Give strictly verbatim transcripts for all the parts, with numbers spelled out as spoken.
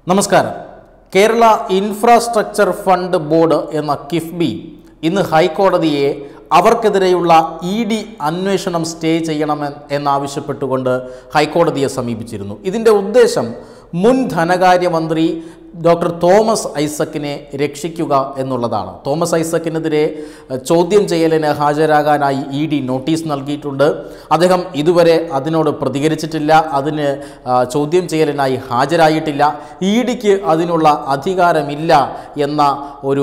നമസ്കാരം. Kerala infrastructure fund board എന്ന കിഫ്ബി ഇന്ന് ഹൈക്കോടതിയെ അവർക്കെതിരെയുള്ള ഇ ഡി അന്വേഷണം സ്റ്റേ ചെയ്യണമെന്ന് എന്നാവശ്യപ്പെട്ടുകൊണ്ട് ഹൈക്കോടതിയെ സമീപിച്ചിരുന്നു. ഇതിൻ്റെ ഉദ്ദേശം മുൻ ധനകാര്യമന്ത്രി ഡോക്ടർ തോമസ് ഐസക്കിനെ രക്ഷിക്കുക എന്നുള്ളതാണ്. തോമസ് ഐസക്കിനെതിരെ ചോദ്യം ചെയ്യലിന് ഹാജരാകാനായി ഇ ഡി നോട്ടീസ് നൽകിയിട്ടുണ്ട്. അദ്ദേഹം ഇതുവരെ അതിനോട് പ്രതികരിച്ചിട്ടില്ല, അതിന് ചോദ്യം ചെയ്യലിനായി ഹാജരായിട്ടില്ല. ഇ ഡിക്ക് അതിനുള്ള അധികാരമില്ല എന്ന ഒരു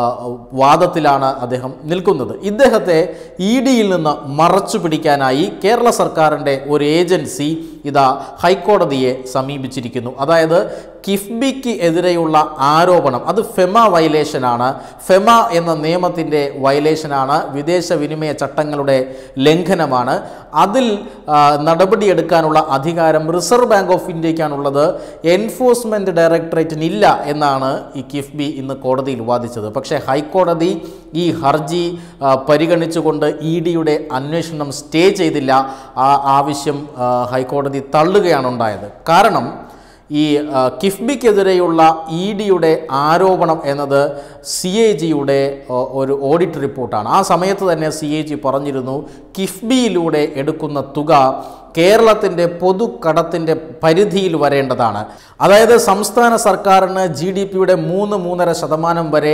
വാദത്തിലാണ് അദ്ദേഹം നിൽക്കുന്നത്. ഇദ്ദേഹത്തെ ഇ ഡിയിൽ നിന്ന് മറച്ചു പിടിക്കാനായി കേരള സർക്കാരിൻ്റെ ഒരു ഏജൻസി ഇതാ ഹൈക്കോടതിയെ സമീപിച്ചിരിക്കുന്നു. അതായത് കിഫ്ബിക്ക് എതിരെയുള്ള ആരോപണം അത് ഫെമ വയലേഷനാണ്. ഫെമ എന്ന നിയമത്തിൻ്റെ വയലേഷനാണ്, വിദേശ വിനിമയ ചട്ടങ്ങളുടെ ലംഘനമാണ്. അതിൽ നടപടിയെടുക്കാനുള്ള അധികാരം റിസർവ് ബാങ്ക് ഓഫ് ഇന്ത്യക്കാണുള്ളത്, എൻഫോഴ്സ്മെൻറ്റ് ഡയറക്ടറേറ്റിനില്ല എന്നാണ് ഈ കിഫ്ബി ഇന്ന് കോടതിയിൽ വാദിച്ചത്. പക്ഷേ ഹൈക്കോടതി ഈ ഹർജി പരിഗണിച്ചുകൊണ്ട് ഇ ഡിയുടെ അന്വേഷണം സ്റ്റേ ചെയ്തില്ല. ആ ആവശ്യം ഹൈക്കോടതി തള്ളുകയാണ് ഉണ്ടായത്. കാരണം ഈ കിഫ്ബിക്കെതിരെയുള്ള ഇ ഡിയുടെ ആരോപണം എന്നത് സി എ ജിയുടെ ഒരു ഓഡിറ്റ് റിപ്പോർട്ടാണ്. ആ സമയത്ത് തന്നെ സി എ ജി പറഞ്ഞിരുന്നു, കിഫ്ബിയിലൂടെ എടുക്കുന്ന തുക കേരളത്തിൻ്റെ പൊതുകടത്തിൻ്റെ പരിധിയിൽ വരേണ്ടതാണ്. അതായത് സംസ്ഥാന സർക്കാരിന് ജി ഡി പിയുടെ മൂന്ന് മൂന്നര ശതമാനം വരെ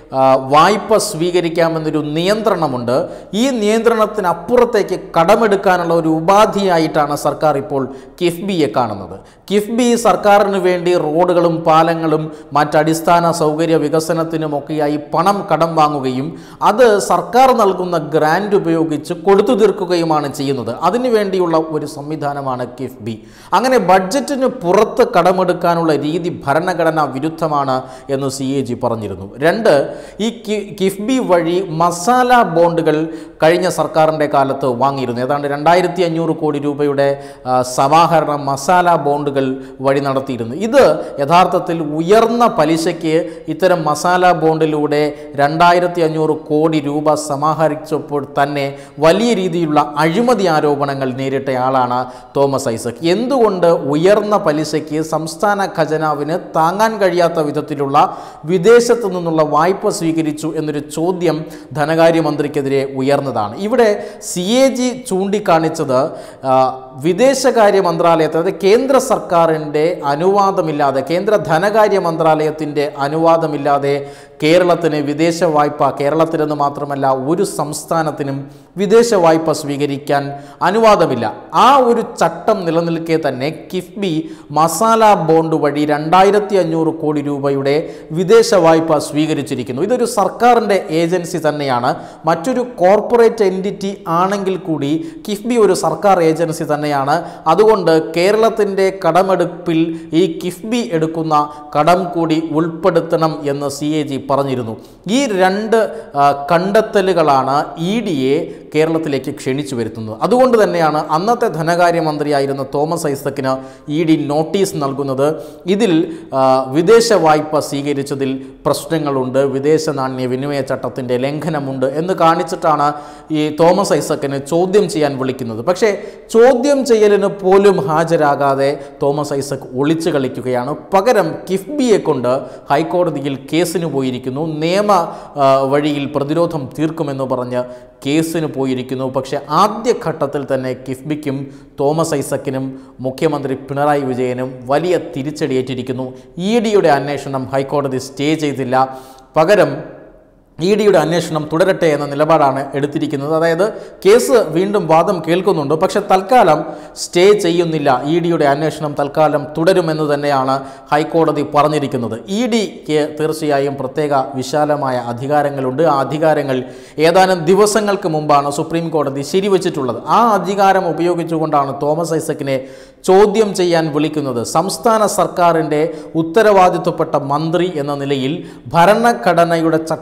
വായ്പ സ്വീകരിക്കാമെന്നൊരു നിയന്ത്രണമുണ്ട്. ഈ നിയന്ത്രണത്തിനപ്പുറത്തേക്ക് കടമെടുക്കാനുള്ള ഒരു ഉപാധിയായിട്ടാണ് സർക്കാർ ഇപ്പോൾ കിഫ്ബിയെ കാണുന്നത്. കിഫ്ബി സർക്കാരിന് വേണ്ടി റോഡുകളും പാലങ്ങളും മറ്റടിസ്ഥാന സൗകര്യ വികസനത്തിനുമൊക്കെയായി പണം കടം വാങ്ങുകയും അത് സർക്കാർ നൽകുന്ന ഗ്രാൻഡ് ഉപയോഗിച്ച് കൊടുത്തു തീർക്കുകയുമാണ് ചെയ്യുന്നത്. അതിനുവേണ്ടിയുള്ള ഒരു സംവിധാനമാണ് കിഫ്ബി. അങ്ങനെ ബഡ്ജറ്റിന് പുറത്ത് കടമെടുക്കാനുള്ള രീതി ഭരണഘടനാ വിരുദ്ധമാണ് എന്ന് സി എ ജി പറഞ്ഞിരുന്നു. രണ്ട്, ഈ കിഫ്ബി വഴി മസാല ബോണ്ടുകൾ കഴിഞ്ഞ സർക്കാരിൻ്റെ കാലത്ത് വാങ്ങിയിരുന്നു. ഏതാണ്ട് രണ്ടായിരത്തി അഞ്ഞൂറ് കോടി രൂപയുടെ സമാഹരണം മസാല ബോണ്ടുകൾ വഴി നടത്തിയിരുന്നു. ഇത് യഥാർത്ഥത്തിൽ ഉയർന്ന പലിശയ്ക്ക് ഇത്തരം മസാല ബോണ്ടിലൂടെ രണ്ടായിരത്തി അഞ്ഞൂറ് കോടി രൂപ സമാഹരിച്ചപ്പോൾ തന്നെ വലിയ രീതിയിലുള്ള അഴിമതി ആരോപണങ്ങൾ നേരിട്ടയാളാണ് തോമസ് ഐസക്. എന്തുകൊണ്ട് ഉയർന്ന പലിശയ്ക്ക് സംസ്ഥാന ഖജനാവിന് താങ്ങാൻ കഴിയാത്ത വിധത്തിലുള്ള വിദേശത്തു നിന്നുള്ള വായ്പ സ്വീകരിച്ചു എന്നൊരു ചോദ്യം ധനകാര്യമന്ത്രിക്കെതിരെ ഉയർന്നതാണ്. ഇവിടെ സി എ ജി ചൂണ്ടിക്കാണിച്ചത് വിദേശകാര്യ മന്ത്രാലയത്തിൽ, അതായത് കേന്ദ്ര സർക്കാരിൻ്റെ അനുവാദമില്ലാതെ, കേന്ദ്ര ധനകാര്യ മന്ത്രാലയത്തിൻ്റെ അനുവാദമില്ലാതെ കേരളത്തിന് വിദേശ വായ്പ, കേരളത്തിലെന്ന് മാത്രമല്ല ഒരു സംസ്ഥാനത്തിനും വിദേശ വായ്പ സ്വീകരിക്കാൻ അനുവാദമില്ല. ആ ഒരു ചട്ടം നിലനിൽക്കെ തന്നെ കിഫ്ബി മസാല ബോണ്ട് വഴി രണ്ടായിരത്തി അഞ്ഞൂറ് കോടി രൂപയുടെ വിദേശ വായ്പ സ്വീകരിച്ചിരിക്കുന്നു. ഇതൊരു സർക്കാരിൻ്റെ ഏജൻസി തന്നെയാണ്. മറ്റൊരു കോർപ്പറേറ്റ് എൻറ്റിറ്റി ആണെങ്കിൽ കൂടി കിഫ്ബി ഒരു സർക്കാർ ഏജൻസി തന്നെയാണ്. അതുകൊണ്ട് കേരളത്തിൻ്റെ കടമെടുപ്പിൽ ഈ കിഫ്ബി എടുക്കുന്ന കടം കൂടി ഉൾപ്പെടുത്തണം എന്ന് സി എ ജി പറഞ്ഞിരുന്നു. ഈ രണ്ട് കണ്ടെത്തലുകളാണ് ഇ ഡിയെ കേരളത്തിലേക്ക് ക്ഷണിച്ചു വരുത്തുന്നത്. അതുകൊണ്ട് തന്നെയാണ് അന്നത്തെ ധനകാര്യമന്ത്രിയായിരുന്ന തോമസ് ഐസക്കിന് ഇ ഡി നോട്ടീസ് നൽകുന്നത്. ഇതിൽ വിദേശ വായ്പ സ്വീകരിച്ചതിൽ പ്രശ്നങ്ങളുണ്ട്, വിദേശ നാണ്യ വിനിമയ ചട്ടത്തിൻ്റെ ലംഘനമുണ്ട് എന്ന് കാണിച്ചിട്ടാണ് ഈ തോമസ് ഐസക്കിന് ചോദ്യം ചെയ്യാൻ വിളിക്കുന്നത്. പക്ഷേ ചോദ്യം ചെയ്യലിന് പോലും ഹാജരാകാതെ തോമസ് ഐസക് ഒളിച്ചു കളിക്കുകയാണ്. പകരം കിഫ്ബിയെ കൊണ്ട് ഹൈക്കോടതിയിൽ കേസിന് പോയിരിക്കുന്നു. നിയമ വഴിയിൽ പ്രതിരോധം തീർക്കുമെന്ന് പറഞ്ഞ് കേസിന് പോയിരിക്കുന്നു. പക്ഷേ ആദ്യഘട്ടത്തിൽ തന്നെ കിഫ്ബിക്കും തോമസ് ഐസക്കിനും മുഖ്യമന്ത്രി പിണറായി വിജയനും വലിയ തിരിച്ചടിയേറ്റിരിക്കുന്നു. ഇ ഡിയുടെ അന്വേഷണം ഹൈക്കോടതി സ്റ്റേ ചെയ്തില്ല. പകരം ഇ ഡിയുടെ അന്വേഷണം തുടരട്ടെ എന്ന നിലപാടാണ് എടുത്തിരിക്കുന്നത്. അതായത് കേസ് വീണ്ടും വാദം കേൾക്കുന്നുണ്ട്, പക്ഷെ തൽക്കാലം സ്റ്റേ ചെയ്യുന്നില്ല. ഇ ഡിയുടെ അന്വേഷണം തൽക്കാലം തുടരുമെന്ന് തന്നെയാണ് ഹൈക്കോടതി പറഞ്ഞിരിക്കുന്നത്. ഇ ഡിക്ക് തീർച്ചയായും പ്രത്യേക വിശാലമായ അധികാരങ്ങളുണ്ട്. ആ അധികാരങ്ങൾ ഏതാനും ദിവസങ്ങൾക്ക് മുമ്പാണ് സുപ്രീം കോടതി ശരിവച്ചിട്ടുള്ളത്. ആ അധികാരം ഉപയോഗിച്ചുകൊണ്ടാണ് തോമസ് ഐസക്കിനെ ചോദ്യം ചെയ്യാൻ വിളിക്കുന്നത്. സംസ്ഥാന സർക്കാരിൻ്റെ ഉത്തരവാദിത്വപ്പെട്ട മന്ത്രി എന്ന നിലയിൽ ഭരണഘടനയുടെ ചട്ടക്കൂട്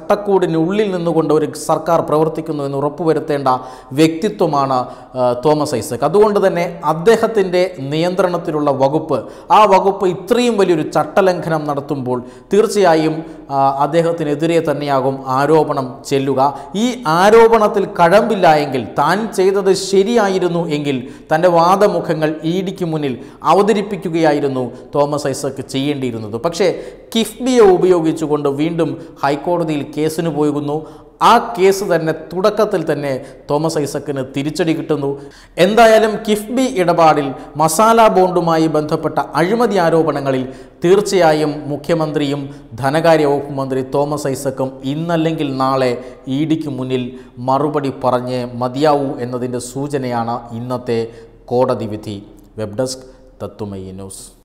കോഡിനുള്ളിൽ നിന്നുകൊണ്ട് ഒരു സർക്കാർ പ്രവർത്തിക്കുന്നു എന്ന് ഉറപ്പുവരുത്തേണ്ട വ്യക്തിത്വമാണ് തോമസ് ഐസക്. അതുകൊണ്ട് തന്നെ അദ്ദേഹത്തിൻ്റെ നിയന്ത്രണത്തിലുള്ള വകുപ്പ്, ആ വകുപ്പ് ഇത്രയും വലിയൊരു ചട്ടലംഘനം നടത്തുമ്പോൾ തീർച്ചയായും അദ്ദേഹത്തിനെതിരെ തന്നെയാകും ആരോപണം ചെല്ലുക. ഈ ആരോപണത്തിൽ കഴമ്പില്ല എങ്കിൽ, താൻ ചെയ്തത് ശരിയായിരുന്നു എങ്കിൽ തൻ്റെ വാദമുഖങ്ങൾ ഇ ഡിക്ക് മുന്നിൽ അവതരിപ്പിക്കുകയായിരുന്നു തോമസ് ഐസക് ചെയ്യേണ്ടിയിരുന്നത്. പക്ഷേ കിഫ്ബിയെ ഉപയോഗിച്ചുകൊണ്ട് വീണ്ടും ഹൈക്കോടതിയിൽ കേസിന് പോകുന്നു. ആ കേസ് തന്നെ തുടക്കത്തിൽ തന്നെ തോമസ് ഐസക്കിന് തിരിച്ചടി കിട്ടുന്നു. എന്തായാലും കിഫ്ബി ഇടപാടിൽ മസാല ബോണ്ടുമായി ബന്ധപ്പെട്ട അഴിമതി ആരോപണങ്ങളിൽ തീർച്ചയായും മുഖ്യമന്ത്രിയും ധനകാര്യ വകുപ്പ് മന്ത്രി തോമസ് ഐസക്കും ഇന്നല്ലെങ്കിൽ നാളെ ഇ ഡിക്ക് മുന്നിൽ മറുപടി പറഞ്ഞ് മതിയാവൂ എന്നതിൻ്റെ സൂചനയാണ് ഇന്നത്തെ കോടതി വിധി. വെബ് ഡെസ്ക് തത്തുമൈ ന്യൂസ്.